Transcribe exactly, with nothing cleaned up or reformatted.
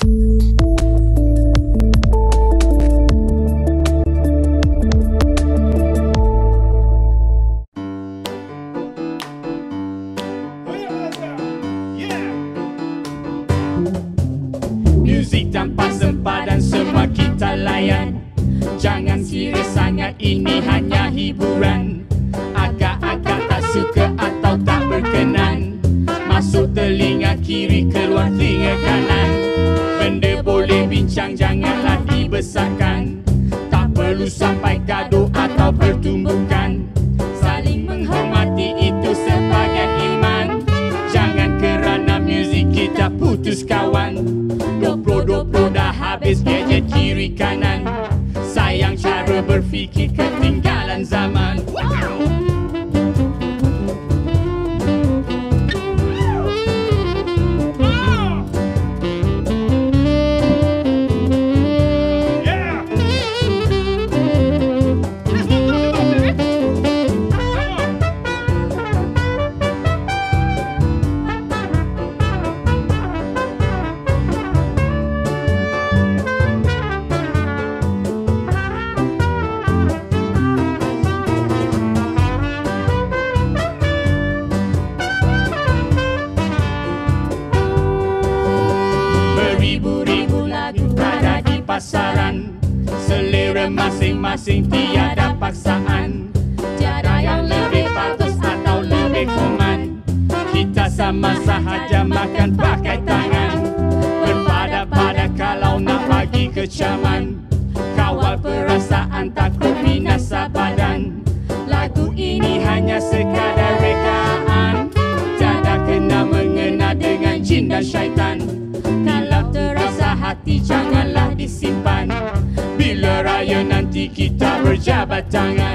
Muzik tanpa sempadan semua kita layan. Jangan serius sangat, ini hanya hiburan. Agak-agak tak suka atau tak berkenan, masuk telinga kiri, keluar telinga kanan. Benda boleh bincang, janganlah dibesarkan. Tak perlu sampai gaduh atau pertumbukan. Saling menghormati itu sebagai iman. Jangan kerana muzik kita putus kawan. dua puluh dua puluh dah habis gadget kiri kanan. Sayang cara berfikir ketinggalan zaman. Beribu-ribu lagu ada di pasaran. Selera masing-masing tiada paksaan. Tiada yang lebih bagus atau lebih koman. Kita sama sahaja makan pakai tangan. Berpada-pada kalau nak bagi kecaman. Kawal perasaan takut binasa badan. Lagu ini hanya sekadar rekaan. Tiada kena mengena dengan jin dan syaitan. Kalau terasa hati janganlah disimpan. Bila raya nanti kita berjabat tangan.